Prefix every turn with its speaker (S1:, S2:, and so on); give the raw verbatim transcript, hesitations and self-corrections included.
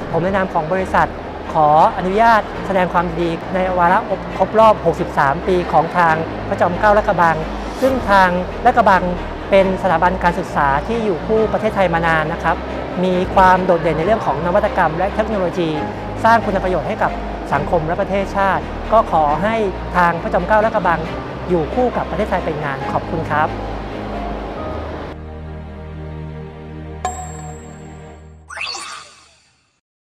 S1: ผมในนามของบริษัทขออนุญาตแสดงความดีในวาระครบรอบ หกสิบสาม ปีของทางพระจอมเกล้าลาดกระบังซึ่งทางลาดกระบังเป็นสถาบันการศึกษาที่อยู่คู่ประเทศไทยมานานนะครับมีความโดดเด่นในเรื่องของนวัตกรรมและเทคโนโลยี สร้างคุณประโยชน์ให้กับสังคมและประเทศชาติก็ขอให้ทางพระจอมเกล้าลาดกระบังอยู่คู่กับประเทศไทยไปนานขอบคุณครับ